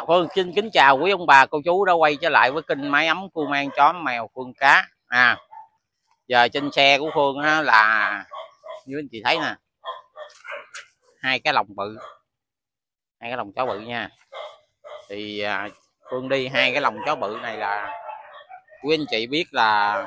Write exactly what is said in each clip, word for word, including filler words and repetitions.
Phương xin kính chào quý ông bà cô chú đã quay trở lại với kênh Máy Ấm Cưu Mang Chó Mèo Phương Cá. À, giờ trên xe của Phương á, là như anh chị thấy nè, hai cái lồng bự, hai cái lồng chó bự nha. Thì à, Phương đi hai cái lồng chó bự này là quý anh chị biết là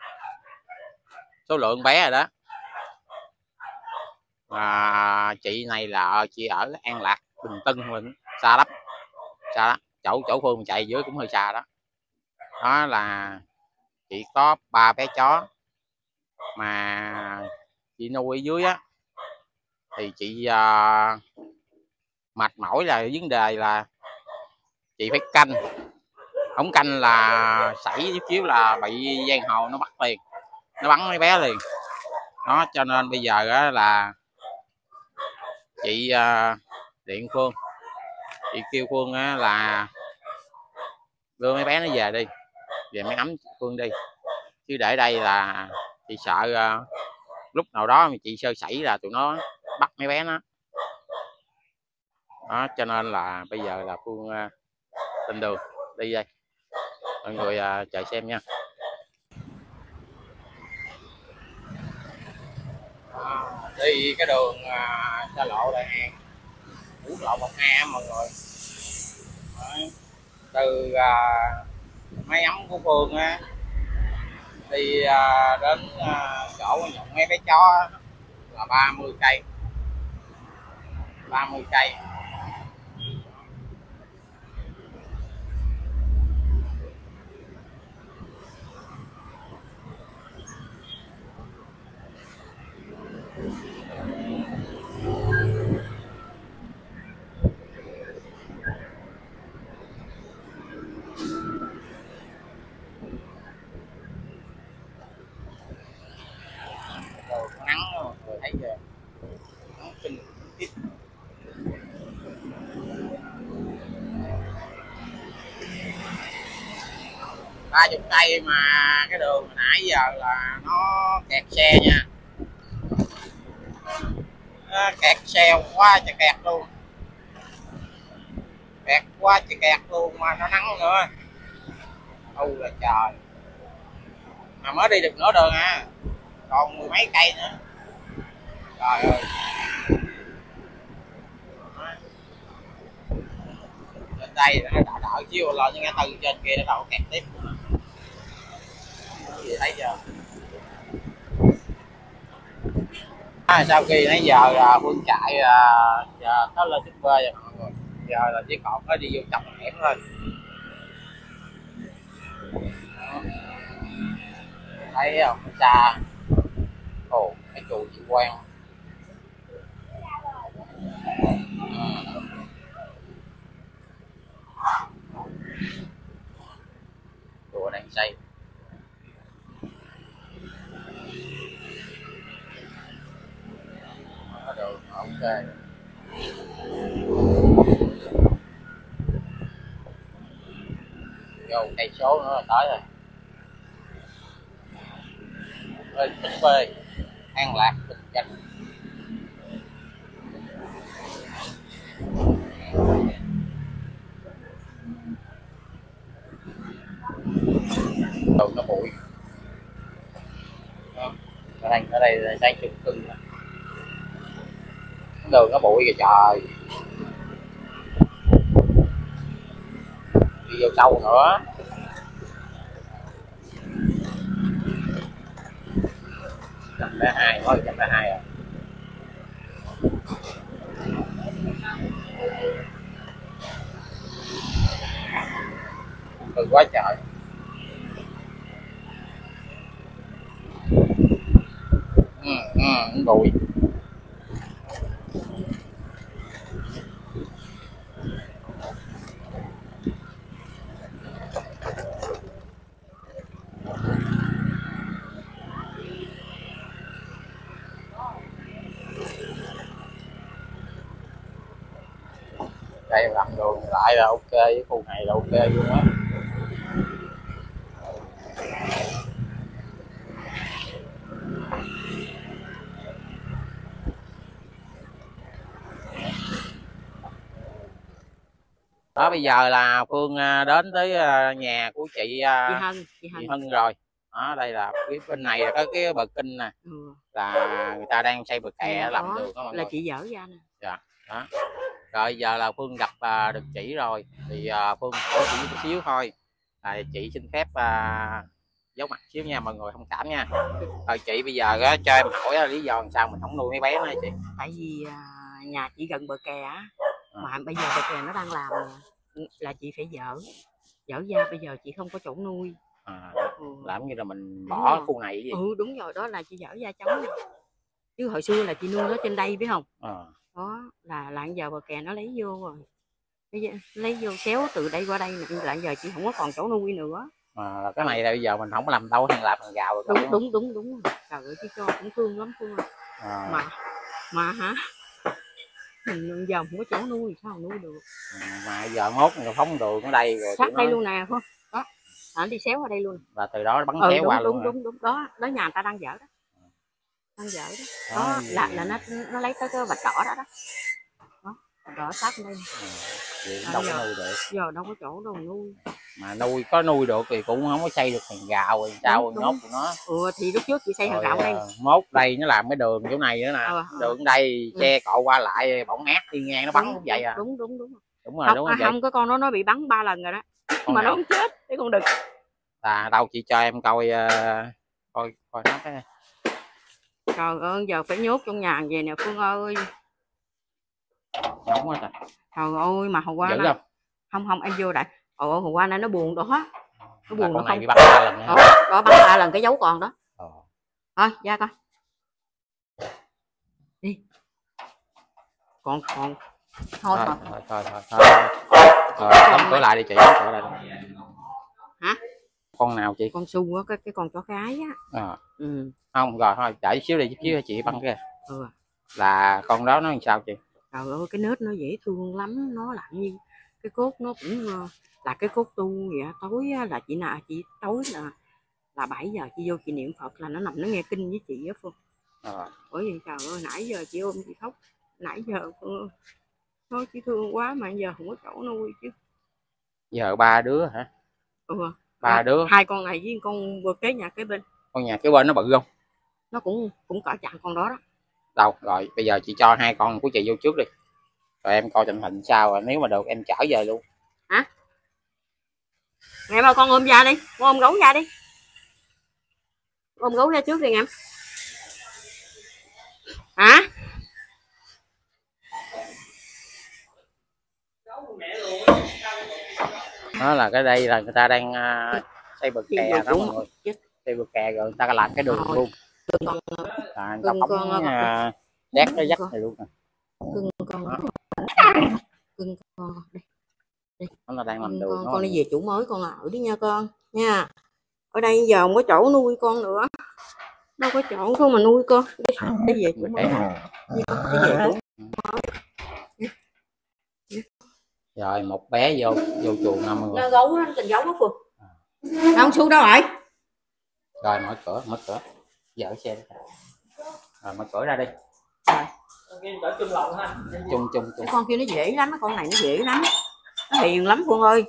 số lượng bé rồi đó. À, chị này là chị ở An Lạc, Bình Tân, mình xa lắm, xa lắm. Chỗ chỗ Phương chạy dưới cũng hơi xa đó. Đó là chị có ba bé chó mà chị nuôi ở dưới á, thì chị uh, mệt mỏi là vấn đề là chị phải canh, không canh là sảy chút xíu là bị giang hồ nó bắt liền, nó bắn mấy bé liền đó. Cho nên bây giờ á, là chị uh, điện Phương, chị kêu Phương á, là đưa mấy bé nó về đi, về Máy Ấm Phương đi, chứ để đây là chị sợ uh, lúc nào đó mà chị sơ sẩy là tụi nó bắt mấy bé nó đó. Cho nên là bây giờ là Phương uh, lên đường đi đây, mọi người uh, chờ xem nha. À, đi cái đường uh, xa lộ Đại An, quốc lộ một A mọi người. Đấy. Từ uh, Máy Ấm của Phương á, đi uh, đến uh, chỗ nhận mấy bé chó là ba mươi cây, ba mươi cây. Rồi nắng mọi người thấy chưa, nắng kinh khiếp. Ba chục cây mà cái đường nãy giờ là nó kẹt xe nha, nó kẹt xe quá trời kẹt luôn, kẹt quá trời kẹt luôn, mà nó nắng nữa. Âu là trời, mà mới đi được nửa đường à, còn mười mấy cây nữa, trời ơi. Trên đây nó đỡ đỡ chiêu lên, nhưng từ trên kia nó đâu kẹt tiếp. Gì thấy chưa? À, sau khi nãy giờ là Phương chạy à, giờ nó lên shipper rồi mọi người, giờ là chỉ còn nó đi vô trong hẻm thôi. Đó. Thấy không, xa. Ồ, cái chùa chị quen. Chùa đang xây. Có đường ok. Vô cây số nữa là tới rồi. Ơi, Bình Phê, An Lạc, Bình Chánh. Đường nó bụi. Ở đây, ở đây là xây chung cư. Đường nó bụi kìa trời. Đi vô sâu nữa. Trăm lẻ hai, thôi trăm lẻ hai rồi. Từ quá trời. Ừ, ừ, bụi. Đây làm đường lại là ok, với khu này là ok luôn á. Đó bây giờ là Phương đến tới nhà của chị chị Hân chị Hân, chị Hân rồi. Đó đây là cái bên này là có cái bờ kinh nè. Ừ. Là người ta đang xây bờ kè làm đường đó mọi là người. chị dở ra nè. Dạ đó. Rồi giờ là Phương gặp uh, được chị rồi thì uh, Phương hỏi chị một xíu thôi. À, chị xin phép uh, giấu mặt xíu nha, mọi người thông cảm nha. Rồi chị bây giờ đó, cho em hỏi lý do làm sao mình không nuôi mấy bé nữa chị? Tại vì uh, nhà chị gần bờ kè á, à. Mà bây giờ bờ kè nó đang làm là chị phải dỡ dỡ ra, bây giờ chị không có chỗ nuôi. À, ừ. Làm như là mình bỏ khu này gì? Ừ đúng rồi, đó là chị dỡ ra trống này. Chứ hồi xưa là chị nuôi nó trên đây biết không? À. Đó là lại giờ bờ kè nó lấy vô rồi, lấy vô kéo từ đây qua đây nè, lại giờ chị không có còn chỗ nuôi nữa. À, cái này là bây giờ mình không có làm đâu, thằng làm thằng gạo đúng, đúng đúng đúng đúng trời ơi chứ cho cũng thương lắm Phương ơi. À. mà mà hả mình giờ không có chỗ nuôi sao nuôi được. À, mà giờ mốt người phóng đường ở đây rồi sát đây nói... luôn nè không đó, à, đi xéo qua đây luôn và từ đó bắn ừ, xéo đúng, qua đúng, luôn. Đúng đúng đúng đó, đó nhà người ta đang dở đó, đang dở đó, đó, đó là là nó nó lấy tới cái vạch đỏ đó đó, đó đỏ sát đây. À, à, đâu có nuôi được, giờ đâu có chỗ đâu nuôi, mà nuôi có nuôi được thì cũng không có xây được hàng rào rồi sao rồi nhốt của nó. Ừ thì lúc trước chị xây hàng rào đây. À, mốt đây nó làm cái đường chỗ này nữa nè. À, đường đây ừ. Xe cộ qua lại bỗng át đi ngang nó bắn cũng vậy à. Đúng đúng đúng đúng rồi không, đúng rồi à, không có con đó nó bị bắn ba lần rồi đó con mà nào? Nó không chết cái con đực. À đâu chị cho em coi uh, coi coi nó cái. Trời ơi giờ phải nhốt trong nhà về nè Phương ơi. Nóng quá trời. Trời ơi mà hôm qua nó không? không không em vô đại. Ồ hôm qua nay nó buồn đó, nó buồn nó không bị bắn ba lần nữa. Đó, đó bắn ba lần cái dấu còn đó. Ờ. Thôi ra coi đi, còn còn thôi thôi thôi thôi thôi thôi đóng cửa lại đi chị, đóng cửa lại đi. Hả? Con nào chị? Con su á, cái cái con chó cái á. À. Ừ. Không rồi thôi đợi xíu đi xíu chị băng kìa. Ừ. Là con đó nó làm sao chị? Trời ơi cái nết nó dễ thương lắm, nó là như cái cốt nó cũng là cái cốt tu vậy. Tối là chị nào chị tối là là bảy giờ chị vô chị niệm Phật là nó nằm nó nghe kinh với chị á Phương. À. Bởi vì trời ơi nãy giờ chị ôm chị khóc nãy giờ Phương thôi chị thương quá mà giờ không có chỗ nuôi chứ. Giờ ba đứa hả? Ừ. Ba à, đứa. Hai con này với con vừa kế nhà kế bên. Con nhà kế bên nó bự không? Nó cũng cũng cỡ chặn con đó đó. Đâu rồi bây giờ chị cho hai con của chị vô trước đi rồi em coi tình hình sao, rồi nếu mà được em chở về luôn. Hả? Em ơi con ôm ra đi, con ôm gấu ra đi, ôm gấu ra trước đi em. Hả? Đó là cái đây là người ta đang uh, xây bờ kè đó mọi người, xây bờ kè rồi người ta làm cái đường luôn. À, người ta phóng uh, đét cái dắt này luôn nè. Cưng con cưng con đây đây nó là đang làm đường. Con, con đi về chủ mới con ở đi nha con nha. Ở đây giờ không có chỗ nuôi con nữa, đâu có chỗ không mà nuôi con. Đi, đi về chủ mới. Đi, đi về chủ mới. Rồi một bé vô vô chuồng năm người. Nó gấu nó tình gấu đó Phượng. À. Ông Su đâu rồi? Rồi mở cửa, mở cửa. Dỡ xe đi. Rồi mở cửa ra đi. Rồi. Chung lộn ha. Chung chung chung. Cái con kia nó dễ lắm, cái con này nó dễ lắm. Nó hiền lắm Phương ơi.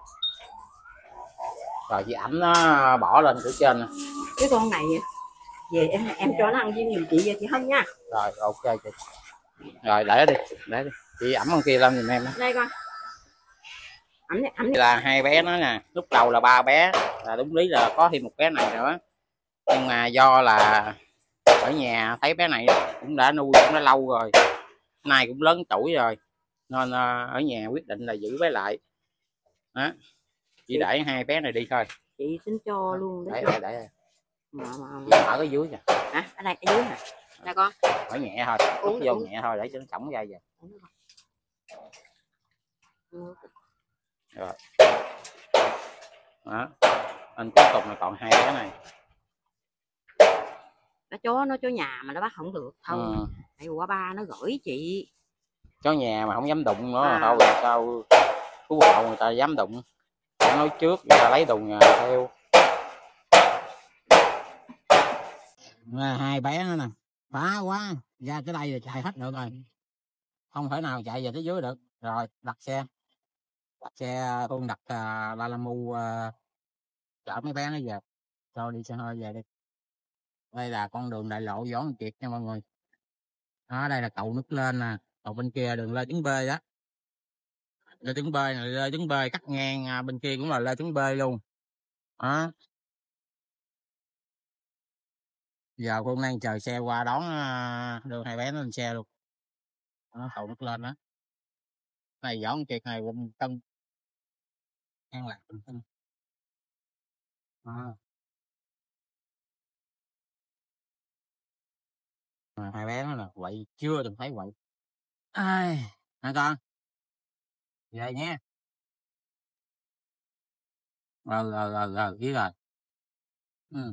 Rồi chị ẩm nó bỏ lên cửa trên nè. Cái con này về em em cho nó ăn với nhiều chị về chị Hân nha. Rồi ok chị. Rồi để đi, để đi. Chị ẩm con kia lên giùm em. Đây coi. Ẩm đi, ẩm đi. Là hai bé nó nè, lúc đầu là ba bé, là đúng lý là có thêm một bé này nữa. Nhưng mà do là ở nhà thấy bé này cũng đã nuôi cũng đã lâu rồi. Nay cũng lớn tuổi rồi. Nên ở nhà quyết định là giữ bé lại. Đó. Chỉ để hai bé này đi thôi. Chị tính cho luôn để để để mà, mà... ở cái dưới nè. Hả? Ở đây ở dưới nè. Nè con. Ở nhẹ thôi, uống vô nhẹ thôi để cho nó cổng ra vậy. Rồi. Đó. Anh cuối cùng là còn hai bé này. Nó chó nó chó nhà mà nó bắt không được thôi. Ừ. Tại qua ba nó gửi chị. Chó nhà mà không dám đụng nữa à. Thôi sao cứu hộ người ta dám đụng. Đã nói trước người ta lấy đồ nhà theo. Hai bé nữa nè, phá quá, ra tới đây là chạy hết được rồi, không thể nào chạy về tới dưới được. Rồi đặt xe xe Phương đặt uh, La La Mu uh, chở mấy bé nó về, cho đi xe hơi về đi. Đây là con đường đại lộ Võ Văn Kiệt nha mọi người. Đó, đây là cầu nước lên nè, cầu bên kia đường Lê Tấn Bê đó. Lê Tấn Bê này, Lê Tấn Bê cắt ngang bên kia cũng là Lê Tấn Bê luôn. Đó. Giờ Phương đang chờ xe qua đón đưa hai bé nó lên xe luôn. Đó, cầu nước lên đó. Này Võ Văn Kiệt này quận Tân, An Lạc quận Tân. À. À, hai bé nó là quậy, chưa từng thấy quậy. Ai hả con, về nhé. Rồi rồi rồi rồi biết rồi. Ừ.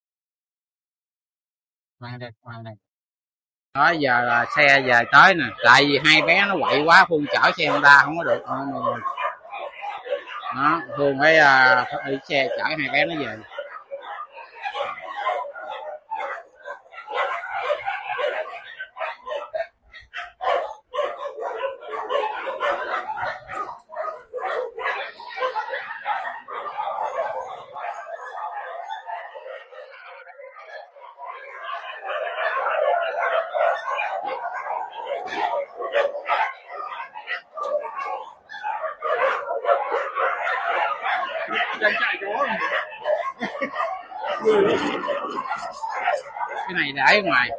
Mang đây, mang đây. Đó giờ là xe về tới nè, tại vì hai bé nó quậy quá, Phương chở xe Honda không có được mọi người. Đó, Phương phải uh, đi xe chở hai bé nó về. Cái này để ở ngoài.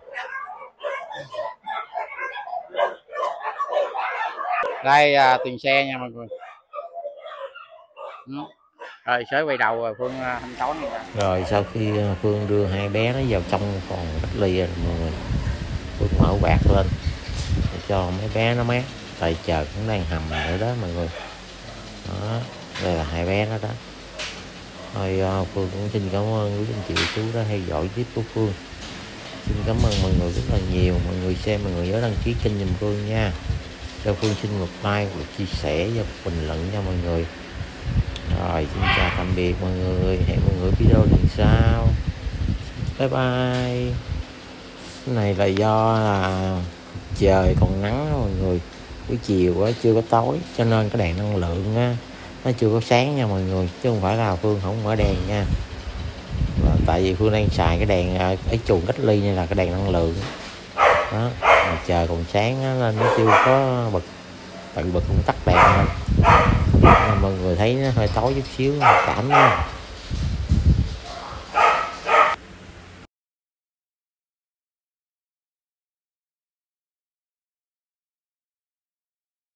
Đây à, tiền xe nha mọi người. Ừ. Rồi sới quay đầu rồi Phương thanh toán. Rồi sau khi Phương đưa hai bé nó vào trong phòng cách ly rồi mọi người, Phương mở quạt lên để cho mấy bé nó mát, tại trời cũng đang hầm nữa đó mọi người. Đó, đây là hai bé nó đó. Thôi Phương cũng xin cảm ơn quý anh chị chú đã theo dõi clip của Phương. Xin cảm ơn mọi người rất là nhiều, mọi người xem mọi người nhớ đăng ký kênh giùm Phương nha. Cho Phương xin một like, một chia sẻ và một bình luận nha mọi người. Rồi xin chào tạm biệt mọi người, hẹn mọi người video lần sau. Bye bye. Cái này là do là trời còn nắng đó mọi người, buổi chiều á chưa có tối cho nên cái đèn năng lượng á nó chưa có sáng nha mọi người, chứ không phải là Phương không mở đèn nha. Và tại vì Phương đang xài cái đèn ở chuồng cách ly này là cái đèn năng lượng đó, mà trời còn sáng á, nên nó chưa có bật, tự bật công tắc đèn lên. Mọi người thấy nó hơi tối chút xíu, cảm nha.